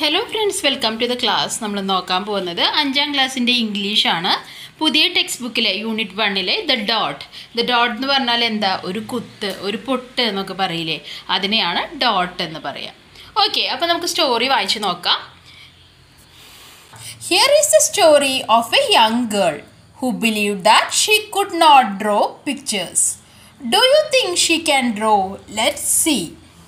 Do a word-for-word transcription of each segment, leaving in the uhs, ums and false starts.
Hello friends, welcome to the class. നമ്മൾ നോക്കാൻ പോകുന്നത് അഞ്ചാം ക്ലാസ്സിൻ്റെ ഇംഗ്ലീഷാണ്. പുതിയ ടെക്സ്റ്റ് ബുക്കിലെ യൂണിറ്റ് വണ്ണിലെ ദ ഡോട്ട്. ദ ഡോട്ട് എന്ന് പറഞ്ഞാൽ എന്താ? ഒരു കുത്ത്, ഒരു പൊട്ട് എന്നൊക്കെ പറയില്ലേ, അതിനെയാണ് ഡോട്ട് എന്ന് പറയാം. ഓക്കെ, അപ്പോൾ നമുക്ക് സ്റ്റോറി വായിച്ച് നോക്കാം. Here is the story of a young girl who believed that she could not draw pictures. Do you think she can draw? Let's see.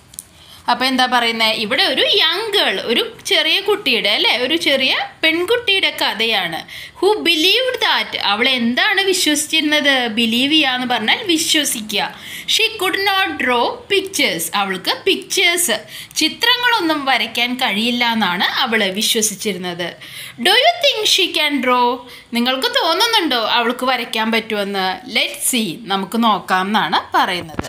അപ്പോൾ എന്താ പറയുന്നത്? ഇവിടെ ഒരു യങ് ഗേൾ, ഒരു ചെറിയ കുട്ടിയുടെ അല്ലേ, ഒരു ചെറിയ പെൺകുട്ടിയുടെ കഥയാണ്. ഹു ബിലീവ്ഡ് ദാറ്റ്, അവൾ എന്താണ് വിശ്വസിച്ചിരുന്നത്? ബിലീവ് ചെയ്യുക എന്ന് പറഞ്ഞാൽ വിശ്വസിക്കുക. She could not draw pictures, അവൾക്ക് പിക്ചേഴ്സ്, ചിത്രങ്ങളൊന്നും വരയ്ക്കാൻ കഴിയില്ല എന്നാണ് അവൾ വിശ്വസിച്ചിരുന്നത്. Do you think she can draw? നിങ്ങൾക്ക് തോന്നുന്നുണ്ടോ അവൾക്ക് വരയ്ക്കാൻ പറ്റുമെന്ന്? ലെറ്റ് സീ, നമുക്ക് നോക്കാം എന്നാണ് പറയുന്നത്.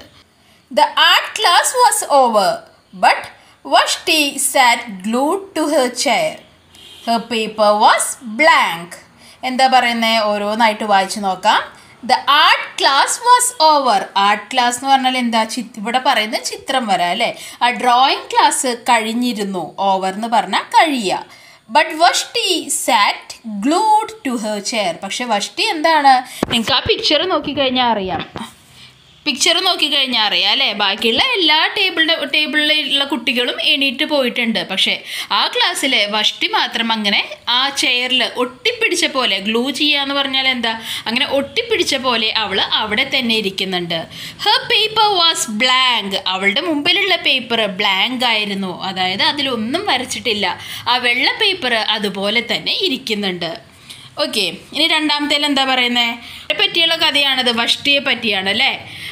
The art class was over. But Vashti sat glued to her chair. Her paper was blank. എന്താ പറയുന്നത്? ഓരോന്നായിട്ട് വായിച്ചു നോക്കാം. The art class was over. Art class എന്ന് പറഞ്ഞാൽ എന്താ? ഇവിടെ പറയുന്നത് ചിത്രം വര അല്ലേ. ആ ഡ്രോയിങ് ക്ലാസ് കഴിഞ്ഞിരുന്നു. ഓവർ എന്ന് പറഞ്ഞാൽ കഴിയുക. But Vashti sat glued to her chair. പക്ഷെ വഷ്ടി എന്താണ്? നിങ്ങൾക്ക് ആ പിക്ചർ നോക്കിക്കഴിഞ്ഞാൽ അറിയാം. പിക്ചർ നോക്കിക്കഴിഞ്ഞാൽ അറിയാം അല്ലേ. ബാക്കിയുള്ള എല്ലാ ടേബിളിൻ്റെ ടേബിളിലുള്ള കുട്ടികളും എണീറ്റ് പോയിട്ടുണ്ട്. പക്ഷേ ആ ക്ലാസ്സിലെ വഷ്ടി മാത്രം അങ്ങനെ ആ ചെയറിൽ ഒട്ടിപ്പിടിച്ച പോലെ, ഗ്ലൂ ചെയ്യുക എന്ന് പറഞ്ഞാൽ എന്താ, അങ്ങനെ ഒട്ടിപ്പിടിച്ച പോലെ അവൾ അവിടെ തന്നെ ഇരിക്കുന്നുണ്ട്. Her paper was blank. അവളുടെ മുമ്പിലുള്ള പേപ്പർ ബ്ലാങ്ക് ആയിരുന്നു, അതായത് അതിലൊന്നും വരച്ചിട്ടില്ല. ആ വെള്ള പേപ്പർ അതുപോലെ തന്നെ ഇരിക്കുന്നുണ്ട്. ഓക്കെ, ഇനി രണ്ടാമത്തേൽ എന്താ പറയുന്നത്? പറ്റിയുള്ള കഥയാണത്, വഷ്ടിയെ പറ്റിയാണ് അല്ലേ.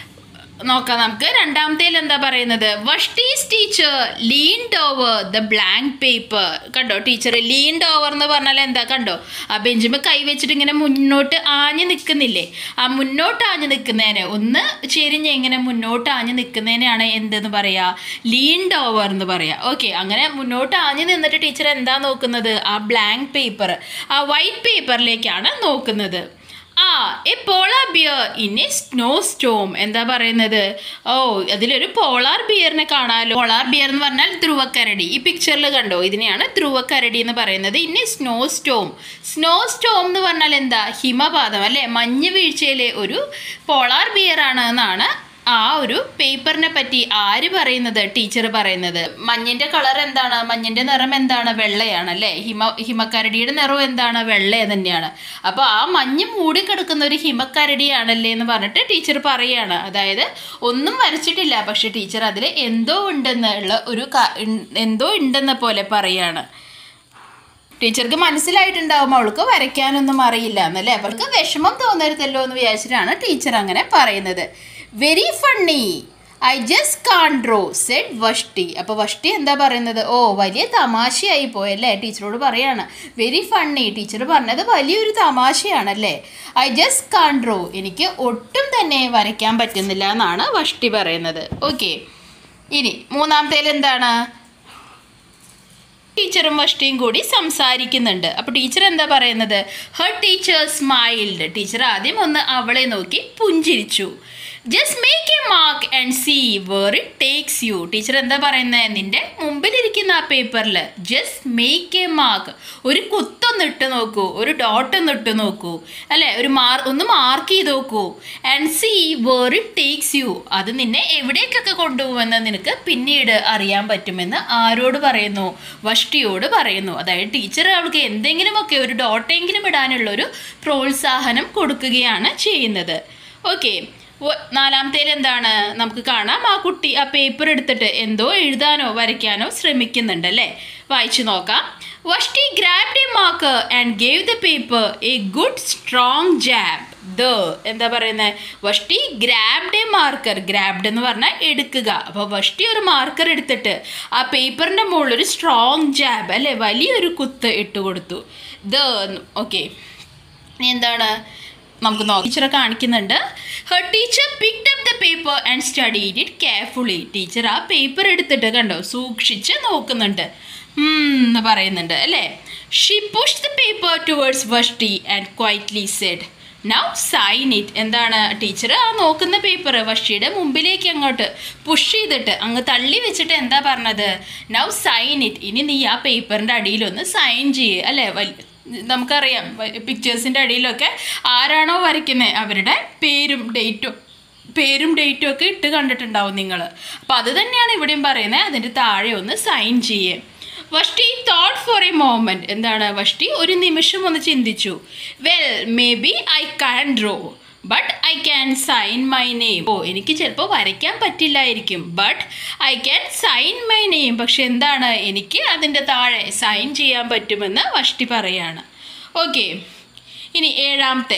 നോക്കാം നമുക്ക്. രണ്ടാമത്തേൽ എന്താ പറയുന്നത്? Vashti's teacher leaned over the blank paper. കണ്ടോ, ടീച്ചർ ലീൻഡ് ഓവർ എന്ന് പറഞ്ഞാൽ എന്താ? കണ്ടോ, ആ ബെഞ്ചിമ കൈ വെച്ചിട്ട് ഇങ്ങനെ മുന്നോട്ട് ആഞ്ഞു നിൽക്കുന്നില്ലേ, ആ മുന്നോട്ട് ആഞ്ഞു നിൽക്കുന്നതിന്, ഒന്ന് ചെരിഞ്ഞ് ഇങ്ങനെ മുന്നോട്ട് ആഞ്ഞു നിൽക്കുന്നതിനാണ് എന്തെന്ന് പറയാ? ലീൻഡ് ഓവർ എന്ന് പറയാം. ഓക്കെ, അങ്ങനെ മുന്നോട്ട് ആഞ്ഞു നിന്നിട്ട് ടീച്ചർ എന്താ നോക്കുന്നത്? ആ ബ്ലാങ്ക് പേപ്പർ, ആ വൈറ്റ് പേപ്പറിലേക്കാണ് നോക്കുന്നത്. ആ a polar bear in a snow storm. എന്താ പറയുന്നത്? ഓ, അതിലൊരു പോളാർ ബിയറിനെ കാണാമല്ലോ. പോളാർ ബിയർ എന്ന് പറഞ്ഞാൽ ധ്രുവക്കരടി. ഈ പിക്ചറിൽ കണ്ടോ, ഇതിനെയാണ് ധ്രുവക്കരടി എന്ന് പറയുന്നത്. In a snow storm. Snow storm എന്ന് പറഞ്ഞാൽ എന്താ? ഹിമപാതം അല്ലേ, മഞ്ഞ് വീഴ്ചയിലെ ഒരു പോളാർ ബിയർ ആണ് എന്നാണ് ആ ഒരു പേപ്പറിനെ പറ്റി ആര് പറയുന്നത്? ടീച്ചർ പറയുന്നത്. മഞ്ഞിൻ്റെ കളർ എന്താണ്? മഞ്ഞിൻ്റെ നിറം എന്താണ്? വെള്ളയാണ് അല്ലേ. ഹിമ ഹിമക്കരടിയുടെ നിറം എന്താണ്? വെള്ള തന്നെയാണ്. അപ്പോൾ ആ മഞ്ഞ് മൂടിക്കിടക്കുന്ന ഒരു ഹിമക്കരടിയാണല്ലേ എന്ന് പറഞ്ഞിട്ട് ടീച്ചർ പറയുകയാണ്. അതായത് ഒന്നും വരച്ചിട്ടില്ല, പക്ഷെ ടീച്ചർ അതിൽ എന്തോ ഉണ്ടെന്നുള്ള ഒരു എന്തോ ഉണ്ടെന്ന പോലെ പറയാണ്. ടീച്ചർക്ക് മനസ്സിലായിട്ടുണ്ടാവും അവൾക്ക് വരയ്ക്കാനൊന്നും അറിയില്ല എന്നല്ലേ. അവൾക്ക് വിഷമം തോന്നരുതല്ലോ എന്ന് വിചാരിച്ചിട്ടാണ് ടീച്ചർ അങ്ങനെ പറയുന്നത്. Very funny, I just can't draw said Vashti. അപ്പോൾ വഷ്ടി എന്താ പറയുന്നത്? ഓ, വലിയ തമാശയായി പോയല്ലേ. ടീച്ചറോട് പറയാണ് വെരി ഫണ്ണി. ടീച്ചർ പറഞ്ഞത് വലിയൊരു തമാശയാണല്ലേ. ഐ ജസ്റ്റ് കാൺ ഡ്രോ, എനിക്ക് ഒട്ടും തന്നെ വരയ്ക്കാൻ പറ്റുന്നില്ല എന്നാണ് വഷ്ടി പറയുന്നത്. ഓക്കെ, ഇനി മൂന്നാമത്തേൽ എന്താണ്? ടീച്ചറും വഷ്ടിയും കൂടി സംസാരിക്കുന്നുണ്ട്. അപ്പോൾ ടീച്ചർ എന്താ പറയുന്നത്? Her teacher smiled. ടീച്ചർ ആദ്യം ഒന്ന് അവളെ നോക്കി പുഞ്ചിരിച്ചു. Just make a mark and see where it takes you. Teacher എന്താ പറയുന്നത്? നിന്റെ മുമ്പിലിരിക്കുന്ന ആ പേപ്പറിൽ ജസ്റ്റ് മേക്ക് എ മാർക്ക്, ഒരു കുത്തൊന്ന് ഇട്ട് നോക്കൂ, ഒരു ഡോട്ട് ഒന്ന് ഇട്ട് നോക്കൂ അല്ലേ, ഒരു മാർ ഒന്ന് മാർക്ക് ചെയ്ത് നോക്കൂ. And see where it takes you, അത് നിന്നെ എവിടേക്കൊക്കെ കൊണ്ടുപോകുമെന്ന് നിനക്ക് പിന്നീട് അറിയാൻ പറ്റുമെന്ന് ആരോട് പറയുന്നു? വഷ്ടിയോട് പറയുന്നു. അതായത് ടീച്ചർ അവൾക്ക് എന്തെങ്കിലുമൊക്കെ ഒരു ഡോട്ടെങ്കിലും ഇടാനുള്ളൊരു പ്രോത്സാഹനം കൊടുക്കുകയാണ് ചെയ്യുന്നത്. ഓക്കെ, നാലാമത്തേൽ എന്താണ്? നമുക്ക് കാണാം ആ കുട്ടി ആ പേപ്പർ എടുത്തിട്ട് എന്തോ എഴുതാനോ വരയ്ക്കാനോ ശ്രമിക്കുന്നുണ്ട് അല്ലേ. വായിച്ചു നോക്കാം. Vashti grabbed a marker and gave the paper a good strong jab. ദ എന്താ പറയുന്നത്? Vashti grabbed a marker. Grabbed എന്ന് പറഞ്ഞാൽ എടുക്കുക. അപ്പോൾ വഷ്ടി ഒരു മാർക്കർ എടുത്തിട്ട് ആ പേപ്പറിൻ്റെ മുകളിൽ ഒരു സ്ട്രോങ് ജാബ് അല്ലേ, വലിയൊരു കുത്ത് ഇട്ട് കൊടുത്തു. ദ ഓക്കെ, ഇനി എന്താണ് നമുക്ക് നോക്കാം. ടീച്ചറെ കാണിക്കുന്നുണ്ട്. Her teacher picked up the paper and studied it carefully. Teacher ആ പേപ്പർ എടുത്തിട്ട് കണ്ടോ സൂക്ഷിച്ച് നോക്കുന്നുണ്ട് എന്ന് പറയുന്നുണ്ട് അല്ലേ. She pushed the paper towards Vashti and quietly said now sign it. എന്താണ് ടീച്ചർ ആ നോക്കുന്ന പേപ്പർ വഷ്ടിയുടെ മുമ്പിലേക്ക് അങ്ങോട്ട് പുഷ് ചെയ്തിട്ട് അങ്ങ് തള്ളി വെച്ചിട്ട് എന്താ പറഞ്ഞത്? Now sign it. ഇനി നീ ആ പേപ്പറിൻ്റെ അടിയിലൊന്ന് സൈൻ ചെയ്യേ. അല്ലേ, നമുക്കറിയാം പിക്ചേഴ്സിൻ്റെ അടിയിലൊക്കെ ആരാണോ വരയ്ക്കുന്നത് അവരുടെ പേരും ഡേറ്റും പേരും ഡേറ്റും ഒക്കെ ഇട്ട് കണ്ടിട്ടുണ്ടാവും നിങ്ങൾ. അപ്പോൾ അത് തന്നെയാണ് ഇവിടെയും പറയുന്നത്. അതിൻ്റെ താഴെ ഒന്ന് സൈൻ ചെയ്യേ. Vashti thought for a moment. എന്താണ് വഷ്ടി ഒരു നിമിഷം ഒന്ന് ചിന്തിച്ചു. Well maybe I can draw but I can sign my name. ഓ എനിക്ക് ചിലപ്പോൾ വരയ്ക്കാൻ പറ്റില്ലായിരിക്കും, but I can sign my name. പക്ഷെ എന്താണ് എനിക്ക് അതിൻ്റെ താഴെ സൈൻ ചെയ്യാൻ പറ്റുമെന്ന് വഷ്ടി പറയാണ്. ഓക്കെ, ഇനി ഏഴാമത്തെ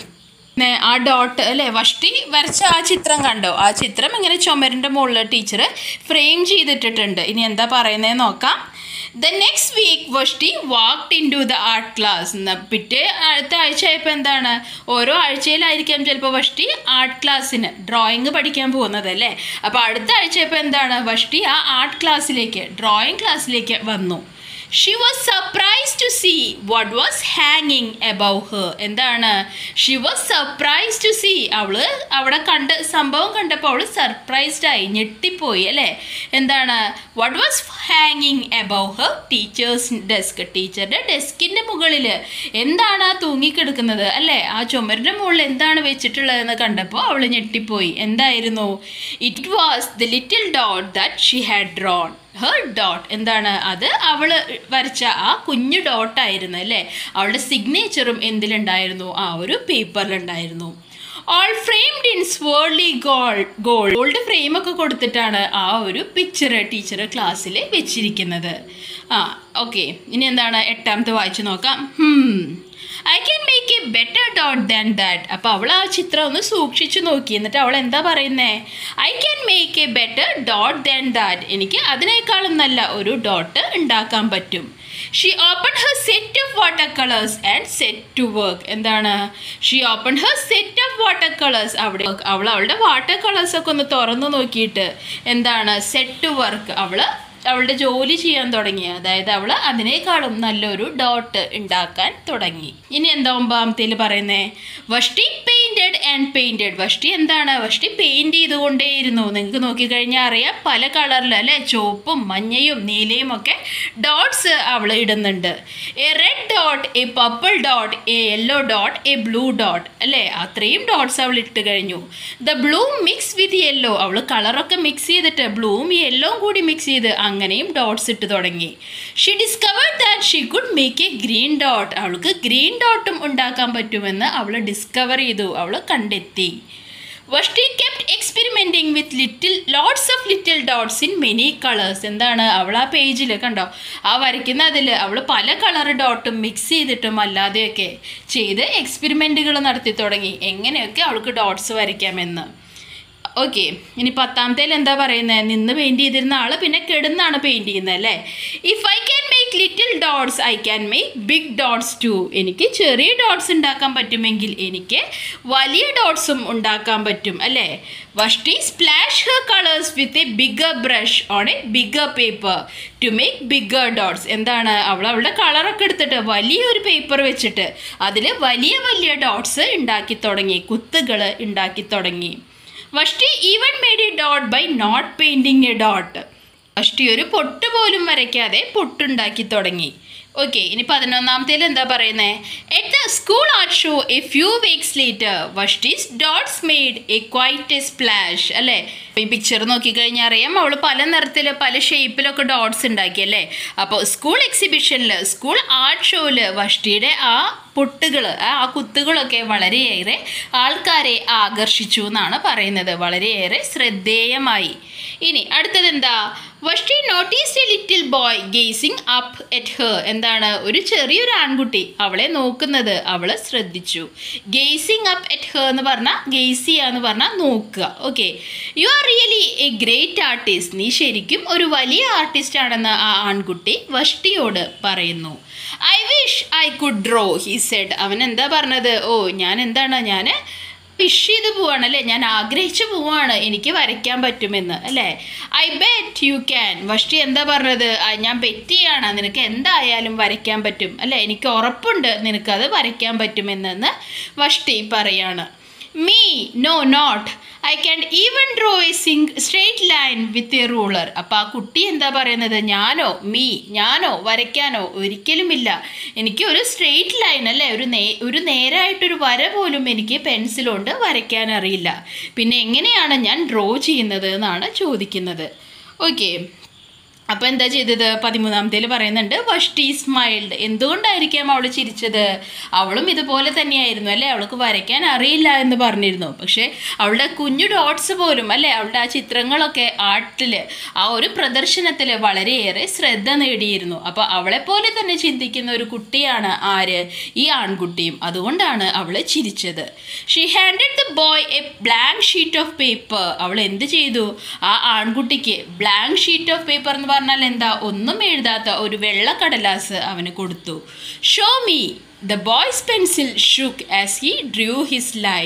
ആ ഡോട്ട് അല്ലേ, വഷ്ടി വരച്ച ആ ചിത്രം കണ്ടോ? ആ ചിത്രം ഇങ്ങനെ ചുമരിൻ്റെ മുകളിൽ ടീച്ചർ ഫ്രെയിം ചെയ്തിട്ടിട്ടുണ്ട്. ഇനി എന്താ പറയുന്നത് നോക്കാം. The next week Vashti walked into the art class. പിറ്റേ അടുത്ത ആഴ്ച ആയപ്പോൾ എന്താണ്, ഓരോ ആഴ്ചയിലായിരിക്കാം ചിലപ്പോൾ വഷ്ടി ആർട്ട് ക്ലാസ്സിന് ഡ്രോയിങ് പഠിക്കാൻ പോകുന്നത് അല്ലേ. അപ്പോൾ അടുത്ത ആഴ്ച ആയപ്പോൾ എന്താണ് വഷ്ടി ആ ആർട്ട് ക്ലാസ്സിലേക്ക് ഡ്രോയിങ് ക്ലാസ്സിലേക്ക് വന്നു. She was surprised to see what was hanging above her. എന്താണ് she was surprised to see. അവള് അവിടെ കണ്ട സംഭവം കണ്ടപ്പോൾ അവള് സർപ്രൈസ്ഡ് ആയി, ഞെട്ടിപ്പോയി അല്ലേ. എന്താണ് what was hanging above her teacher's desk. ടീച്ചറുടെ ഡെസ്കിൻ്റെ മുകളിൽ എന്താണ് ആ തൂങ്ങിക്കിടക്കുന്നത് അല്ലേ, ആ ചുമരിൻ്റെ മുകളിൽ എന്താണ് വെച്ചിട്ടുള്ളതെന്ന് കണ്ടപ്പോൾ അവൾ ഞെട്ടിപ്പോയി. എന്തായിരുന്നു? It was the little dot that she had drawn. Her dot. എന്താണ് അത് അവൾ വരച്ച ആ കുഞ്ഞു ഡോട്ടായിരുന്നു അല്ലേ. അവളുടെ സിഗ്നേച്ചറും എന്തിലുണ്ടായിരുന്നു? ആ ഒരു പേപ്പറിലുണ്ടായിരുന്നു. All framed in swirly gold gold gold ഫ്രെയിമൊക്കെ കൊടുത്തിട്ടാണ് ആ ഒരു പിക്ചർ ടീച്ചർ ക്ലാസ്സിൽ വെച്ചിരിക്കുന്നത്. ആ ഓക്കെ, ഇനി എന്താണ് എട്ടാമത്തെ വായിച്ചു നോക്കാം. Hmm I can make a better dot than that. അപ്പോൾ അവൾ ആ ചിത്രം ഒന്ന് സൂക്ഷിച്ചു നോക്കി. എന്നിട്ട് അവൾ എന്താ പറയുന്നത്? I can make a better dot than that. എനിക്ക് അതിനേക്കാളും നല്ല ഒരു ഡോട്ട് ഉണ്ടാക്കാൻ പറ്റും. She open her set of water colours and set to work. എന്താണ് she open her set of water colours. അവിടെ അവൾ അവളുടെ വാട്ടർ കളേഴ്സൊക്കെ ഒന്ന് തുറന്നു നോക്കിയിട്ട് എന്താണ് സെറ്റ് ടു വർക്ക്. അവൾ അവളുടെ ജോലി ചെയ്യാൻ തുടങ്ങി. അതായത് അവൾ അതിനേക്കാളും നല്ലൊരു ഡോട്ട് ഉണ്ടാക്കാൻ തുടങ്ങി. ഇനി എന്താ ഒമ്പതാമത്തേൽ പറയുന്നത്? Vashti painted and painted. Vashti എന്താണ് വഷ്ടി പെയിൻറ്റ് ചെയ്തുകൊണ്ടേയിരുന്നു. നിങ്ങൾക്ക് നോക്കിക്കഴിഞ്ഞാൽ അറിയാം പല കളറിൽ അല്ലേ, ചുവപ്പും മഞ്ഞയും നീലയും ഒക്കെ ഡോട്ട്സ് അവൾ ഇടുന്നുണ്ട്. A red dot, a purple dot, a yellow dot, a blue dot അല്ലേ, അത്രയും ഡോട്ട്സ് അവൾ ഇട്ട് കഴിഞ്ഞു. The blue mix with yellow. അവൾ കളറൊക്കെ മിക്സ് ചെയ്തിട്ട് ബ്ലൂവും യെല്ലോവും കൂടി മിക്സ് ചെയ്ത് അങ്ങനെയും ഡോട്ട്സ് ഇട്ട് തുടങ്ങി. She discovered that she could make a green dot. അവൾക്ക് ഗ്രീൻ ഡോട്ടും ഉണ്ടാക്കാൻ പറ്റുമെന്ന് അവൾ ഡിസ്കവർ ചെയ്തു, അവൾ കണ്ടെത്തി. Vashti kept experimenting with little lots of little dots in many colours. എന്താണ് അവൾ ആ പേജിൽ കണ്ടോ, ആ വരയ്ക്കുന്ന അതിൽ അവൾ പല കളർ ഡോട്ടും മിക്സ് ചെയ്തിട്ടും അല്ലാതെയൊക്കെ ചെയ്ത് എക്സ്പെരിമെൻറ്റുകൾ നടത്തി തുടങ്ങി, എങ്ങനെയൊക്കെ അവൾക്ക് ഡോട്ട്സ് വരയ്ക്കാമെന്ന്. ഓക്കെ, ഇനി പത്താമത്തേൽ എന്താ പറയുന്നത്? നിന്ന് പെയിൻറ്റ് ചെയ്തിരുന്ന ആൾ പിന്നെ കിടന്നാണ് പെയിൻറ്റ് ചെയ്യുന്നത് അല്ലേ. If I can make little dots I can make big dots too. എനിക്ക് ചെറിയ ഡോട്ട്സ് ഉണ്ടാക്കാൻ പറ്റുമെങ്കിൽ എനിക്ക് വലിയ ഡോട്ട്സും ഉണ്ടാക്കാൻ പറ്റും അല്ലേ. Vashti splash her colours with a bigger brush on a bigger paper to make bigger dots. എന്താണ് അവൾ അവളുടെ കളറൊക്കെ എടുത്തിട്ട് വലിയൊരു പേപ്പർ വെച്ചിട്ട് അതിൽ വലിയ വലിയ ഡോട്ട്സ് ഉണ്ടാക്കി തുടങ്ങി, കുത്തുകൾ ഉണ്ടാക്കി തുടങ്ങി. Vashti even made a dot by not painting a dot. Vashti ഒരു പൊട്ട് പോലും വരയ്ക്കാതെ പൊട്ടുണ്ടാക്കി തുടങ്ങി. ഓക്കെ, ഇനി പതിനൊന്നാമത്തേൽ എന്താ പറയുന്നത്? At the school art show a few weeks later Vashti's dots made a quite a splash അല്ലേ. ഈ പിക്ചർ നോക്കിക്കഴിഞ്ഞാൽ അറിയാം അവൾ പല നിറത്തിൽ പല ഷേപ്പിലൊക്കെ ഡോട്ട്സ് ഉണ്ടാക്കി അല്ലേ. അപ്പോൾ സ്കൂൾ എക്സിബിഷനിൽ സ്കൂൾ ആർട്ട് ഷോയിൽ വഷ്ടിയുടെ ആ പൊട്ടുകൾ ആ കുത്തുകളൊക്കെ വളരെയേറെ ആൾക്കാരെ ആകർഷിച്ചു എന്നാണ് പറയുന്നത്, വളരെയേറെ ശ്രദ്ധേയമായി. ഇനി അടുത്തത് എന്താ? Vashti noticed a little boy gazing up at her. എന്താണ് ഒരു ചെറിയൊരു ആൺകുട്ടി അവളെ നോക്കുന്നത് അവൾ ശ്രദ്ധിച്ചു. ഗേസിങ് അപ്പ് എറ്റ് ഹെർ എന്ന് പറഞ്ഞാൽ ഗെയ്സ് ചെയ്യുക എന്ന് പറഞ്ഞാൽ നോക്കുക. Okay, you are really a great artist. നീ ശരിക്കും ഒരു വലിയ ആർട്ടിസ്റ്റ് ആണെന്ന് ആ ആൺകുട്ടി വഷ്ടിയോട് പറയുന്നു. I wish I could draw he said. അവൻ എന്താ പറഞ്ഞത്? ഓ ഞാൻ എന്താണ് ഞാൻ വിഷ് ചെയ്ത് പോവാണ് അല്ലേ, ഞാൻ ആഗ്രഹിച്ചു പോവാണ് എനിക്ക് വരയ്ക്കാൻ പറ്റുമെന്ന് അല്ലേ. I bet you can. Vashti എന്താ പറഞ്ഞത്? ഞാൻ ബെറ്റ് ചെയ്യാണ് നിനക്ക് എന്തായാലും വരയ്ക്കാൻ പറ്റും അല്ലേ, എനിക്ക് ഉറപ്പുണ്ട് നിനക്കത് വരയ്ക്കാൻ പറ്റുമെന്ന് വഷ്ടി പറയാണ്. Me no not I can even draw a sing straight line with a ruler. അപ്പോൾ ആ കുട്ടി എന്താ പറയുന്നത്? ഞാനോ മീ ഞാനോ വരയ്ക്കാനോ ഒരിക്കലുമില്ല, എനിക്ക് ഒരു സ്ട്രെയിറ്റ് ലൈൻ അല്ലേ, ഒരു നേ ഒരു നേരായിട്ടൊരു വര പോലും എനിക്ക് പെൻസിൽ കൊണ്ട് വരയ്ക്കാൻ അറിയില്ല, പിന്നെ എങ്ങനെയാണ് ഞാൻ ഡ്രോ ചെയ്യുന്നത് എന്നാണ് ചോദിക്കുന്നത്. ഓക്കെ, അപ്പോൾ എന്താ ചെയ്തത്? പതിമൂന്നാമത്തേൽ പറയുന്നുണ്ട് വഷ്ടി സ്മൈൽഡ്. എന്തുകൊണ്ടായിരിക്കാം അവൾ ചിരിച്ചത്? അവളും ഇതുപോലെ തന്നെയായിരുന്നു അല്ലേ, അവൾക്ക് വരയ്ക്കാൻ അറിയില്ല എന്ന് പറഞ്ഞിരുന്നു. പക്ഷേ അവളുടെ കുഞ്ഞു ഡോട്ട്സ് പോലും അല്ലേ, അവളുടെ ആ ചിത്രങ്ങളൊക്കെ ആർട്ടിൽ ആ ഒരു പ്രദർശനത്തിൽ വളരെയേറെ ശ്രദ്ധ നേടിയിരുന്നു. അപ്പോൾ അവളെപ്പോലെ തന്നെ ചിന്തിക്കുന്ന ഒരു കുട്ടിയാണ് ആര്? ഈ ആൺകുട്ടിയും. അതുകൊണ്ടാണ് അവൾ ചിരിച്ചത്. She handed the boy a blank sheet of paper. അവൾ എന്ത് ചെയ്തു? ആ ആൺകുട്ടിക്ക് ബ്ലാങ്ക് ഷീറ്റ് ഓഫ് പേപ്പർ എന്ന് പറഞ്ഞാൽ എന്താ? ഒന്നും എഴുതാത്ത ഒരു വെള്ളക്കടലാസ് അവന് കൊടുത്തു. Show me. The boy's pencil shook as he drew his line.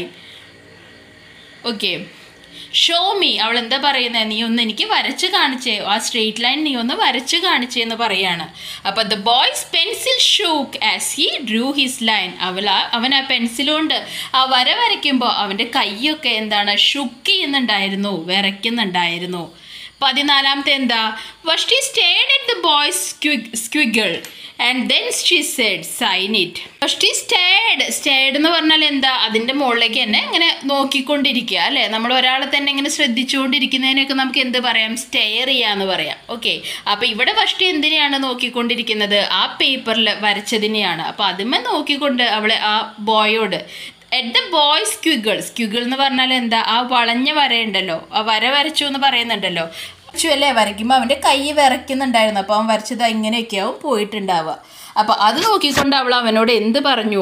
Okay, show me. അവൾ എന്താ പറയുന്നത്? നീ ഒന്ന് എനിക്ക് വരച്ച് കാണിച്ചേ, ആ സ്ട്രെയിറ്റ് ലൈൻ നീ ഒന്ന് വരച്ച് കാണിച്ചേ എന്ന് പറയാണ്. അപ്പോൾ the boy's pencil shook as he drew his line. അവൾ ആ അവൻ ആ പെൻസിലുകൊണ്ട് ആ വര വരയ്ക്കുമ്പോൾ അവൻ്റെ കൈയൊക്കെ എന്താണ്? ഷുക്ക് ചെയ്യുന്നുണ്ടായിരുന്നു, വിറയ്ക്കുന്നുണ്ടായിരുന്നു. പതിനാലാമത്തെ എന്താ? Vashti stared at the boy's squiggle and then she said sign it. Vashti stared. Stared എന്ന് പറഞ്ഞാൽ എന്താ? അതിൻ്റെ മുകളിലേക്ക് തന്നെ ഇങ്ങനെ നോക്കിക്കൊണ്ടിരിക്കുക അല്ലേ. നമ്മൾ ഒരാളെ തന്നെ ഇങ്ങനെ ശ്രദ്ധിച്ചുകൊണ്ടിരിക്കുന്നതിനൊക്കെ നമുക്ക് എന്ത് പറയാം? സ്റ്റെയർ ചെയ്യാന്ന് പറയാം. ഓക്കെ, അപ്പോൾ ഇവിടെ വഷ്ടി എന്തിനെയാണ് നോക്കിക്കൊണ്ടിരിക്കുന്നത്? ആ പേപ്പറിൽ വരച്ചതിനെയാണ്. അപ്പോൾ അതിന്മേൽ നോക്കിക്കൊണ്ട് അവളെ ആ ബോയോട് at the boy squiggle. Squiggle എന്ന് പറഞ്ഞാൽ എന്താ? ആ വളഞ്ഞ വരയുണ്ടല്ലോ, ആ വര വരച്ചു എന്ന് പറയുന്നുണ്ടല്ലോ. വരച്ചു അല്ലേ, വരയ്ക്കുമ്പോൾ അവൻ്റെ കൈ വിറയ്ക്കുന്നുണ്ടായിരുന്നു. അപ്പോൾ അവൻ വരച്ചത് ഇങ്ങനെയൊക്കെയാവും പോയിട്ടുണ്ടാവുക. അപ്പോൾ അത് നോക്കിക്കൊണ്ട് അവൾ അവനോട് എന്ത് പറഞ്ഞു?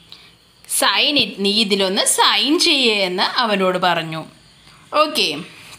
Sign it. നീ ഇതിലൊന്ന് സൈൻ ചെയ്യേ എന്ന് അവനോട് പറഞ്ഞു. ഓക്കെ,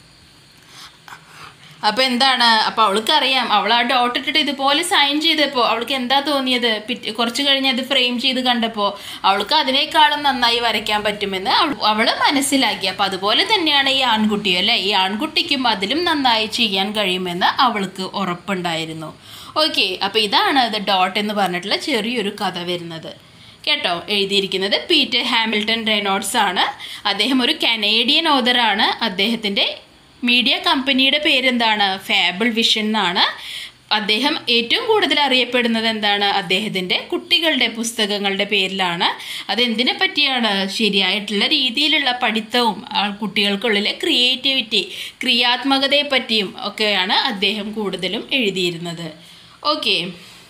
അപ്പോൾ എന്താണ്? അപ്പോൾ അവൾക്കറിയാം, അവൾ ആ ഡോട്ട് ഇട്ടിട്ട് ഇതുപോലെ സൈൻ ചെയ്തപ്പോൾ അവൾക്ക് എന്താ തോന്നിയത്? പിറ്റ് കുറച്ച് കഴിഞ്ഞ് അത് ഫ്രെയിം ചെയ്ത് കണ്ടപ്പോൾ അവൾക്ക് അതിനേക്കാളും നന്നായി വരയ്ക്കാൻ പറ്റുമെന്ന് അവൾ അവൾ മനസ്സിലാക്കി. അപ്പോൾ അതുപോലെ തന്നെയാണ് ഈ ആൺകുട്ടിയും അല്ലേ, ഈ ആൺകുട്ടിക്കും അതിലും നന്നായി ചെയ്യാൻ കഴിയുമെന്ന് അവൾക്ക് ഉറപ്പുണ്ടായിരുന്നു. ഓക്കെ, അപ്പോൾ ഇതാണ് ദ ഡോട്ട് എന്ന് പറഞ്ഞിട്ടുള്ള ചെറിയൊരു കഥ വരുന്നത് കേട്ടോ. എഴുതിയിരിക്കുന്നത് പീറ്റർ ഹാമിൽട്ടൺ റെയ്നോൾഡ്സ് ആണ്. അദ്ദേഹം ഒരു കനേഡിയൻ ഓതറാണ്. അദ്ദേഹത്തിൻ്റെ മീഡിയ കമ്പനിയുടെ പേരെന്താണ്? ഫാബിൾ വിഷൻ എന്നാണ്. അദ്ദേഹം ഏറ്റവും കൂടുതൽ അറിയപ്പെടുന്നത് എന്താണ്? അദ്ദേഹത്തിൻ്റെ കുട്ടികളുടെ പുസ്തകങ്ങളുടെ പേരിലാണ്. അതെന്തിനെ പറ്റിയാണ്? ശരിയായിട്ടുള്ള രീതിയിലുള്ള പഠിത്തവും കുട്ടികൾക്കുള്ളിലെ ക്രിയേറ്റിവിറ്റി, ക്രിയാത്മകതയെ പറ്റിയും ഒക്കെയാണ് അദ്ദേഹം കൂടുതലും എഴുതിയിരുന്നത്. ഓക്കെ,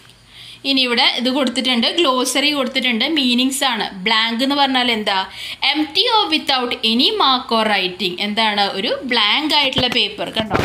ഇനി ഇവിടെ ഇത് കൊടുത്തിട്ടുണ്ട്, ഗ്ലോസറി കൊടുത്തിട്ടുണ്ട്, മീനിങ്സ് ആണ്. ബ്ലാങ്ക് എന്ന് പറഞ്ഞാൽ എന്താ? എം ടി ഓ without any mark or writing. എന്താണ്? ഒരു ബ്ലാങ്ക് ആയിട്ടുള്ള പേപ്പർ. കണ്ടോ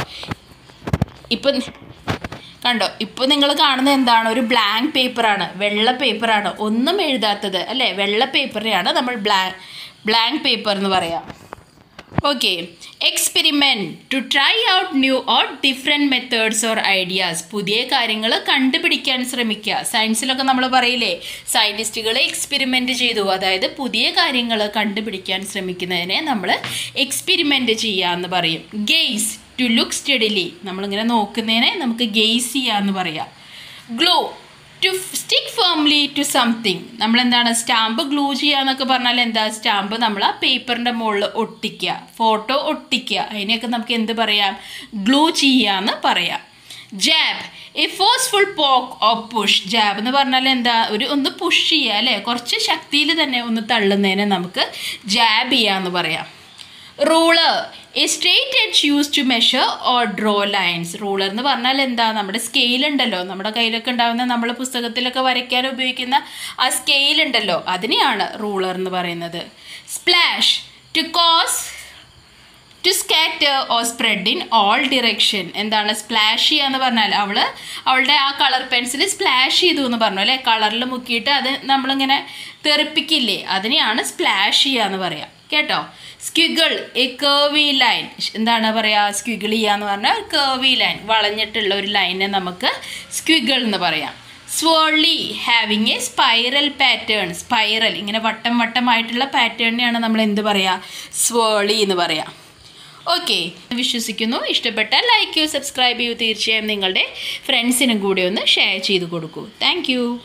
ഇപ്പം കണ്ടോ ഇപ്പോൾ നിങ്ങൾ കാണുന്നത് എന്താണ്? ഒരു ബ്ലാങ്ക് പേപ്പറാണ്, വെള്ള പേപ്പറാണ്, ഒന്നും എഴുതാത്തത് അല്ലേ. വെള്ള പേപ്പറിനെയാണ് നമ്മൾ ബ്ലാങ്ക് ബ്ലാങ്ക് പേപ്പർ എന്ന് പറയാം. Okay, experiment to try out new or different methods or ideas. പുതിയ കാര്യങ്ങൾ കണ്ടുപിടിക്കാൻ ശ്രമിക്കുക. സയൻസിലൊക്കെ നമ്മൾ പറയില്ലേ, സയൻറ്റിസ്റ്റുകൾ എക്സ്പെരിമെൻറ്റ് ചെയ്തു, അതായത് പുതിയ കാര്യങ്ങൾ കണ്ടുപിടിക്കാൻ ശ്രമിക്കുന്നതിനെ നമ്മൾ എക്സ്പെരിമെൻറ്റ് ചെയ്യുക എന്ന് പറയും. Gaze to look steadily. നമ്മളിങ്ങനെ നോക്കുന്നതിനെ നമുക്ക് ഗെയ്സ് ചെയ്യുക എന്ന് പറയാം. Glue to stick firmly to something. നമ്മളെന്താണ്? സ്റ്റാമ്പ് ഗ്ലൂ ചെയ്യുക എന്നൊക്കെ പറഞ്ഞാൽ എന്താ? സ്റ്റാമ്പ് നമ്മൾ ആ പേപ്പറിൻ്റെ മുകളിൽ ഒട്ടിക്കുക, ഫോട്ടോ ഒട്ടിക്കുക, അതിനെയൊക്കെ നമുക്ക് എന്ത് പറയാം? ഗ്ലൂ ചെയ്യുക എന്ന് പറയാം. Jab a forceful poke or push. Jab എന്ന് പറഞ്ഞാൽ എന്താ? ഒരു ഒന്ന് പുഷ് ചെയ്യുക അല്ലേ, കുറച്ച് ശക്തിയിൽ തന്നെ ഒന്ന് തള്ളുന്നതിനെ നമുക്ക് ജാബ് ചെയ്യുക എന്ന് പറയാം. Ruler a straight edge use to measure or draw lines. Ruler എന്ന് പറഞ്ഞാൽ എന്താ? നമ്മുടെ സ്കെയിൽ ഉണ്ടല്ലോ, നമ്മുടെ കയ്യിലൊക്കെ ഉണ്ടാകുന്ന, നമ്മൾ പുസ്തകത്തിലൊക്കെ വരയ്ക്കാൻ ഉപയോഗിക്കുന്ന ആ സ്കെയിൽ ഉണ്ടല്ലോ, അതിനെയാണ് റൂളർ എന്ന് പറയുന്നത്. Splash to cause to scatter or spread in all direction. എന്താണ് സ്പ്ലാഷ് ചെയ്യുക എന്ന് പറഞ്ഞാൽ? അവൾ അവളുടെ ആ കളർ പെൻസിൽ സ്പ്ലാഷ് ചെയ്തു എന്ന് പറഞ്ഞു അല്ലേ, കളറിൽ മുക്കിയിട്ട് അത് നമ്മളിങ്ങനെ തെറിപ്പിക്കില്ലേ, അതിനെയാണ് സ്പ്ലാഷ് ചെയ്യുക എന്ന് പറയാം കേട്ടോ. Squiggle a curvy line. എന്താണ് പറയുക? സ്ക്വിഗിൾ ചെയ്യുക എന്ന് പറഞ്ഞാൽ കേർവി ലൈൻ, വളഞ്ഞിട്ടുള്ള ഒരു ലൈനെ നമുക്ക് സ്ക്വിഗിൾ എന്ന് പറയാം. swirly having a spiral pattern. Spiral ഇങ്ങനെ വട്ടം വട്ടമായിട്ടുള്ള പാറ്റേണിനെയാണ് നമ്മൾ എന്ത് പറയുക? swirly എന്ന് പറയാം. ഓക്കെ, വിശ്വസിക്കുന്നു. ഇഷ്ടപ്പെട്ടാൽ ലൈക്ക് ചെയ്യൂ, സബ്സ്ക്രൈബ് ചെയ്യൂ. തീർച്ചയായും നിങ്ങളുടെ ഫ്രണ്ട്സിനും കൂടി ഒന്ന് ഷെയർ ചെയ്ത് കൊടുക്കൂ. താങ്ക്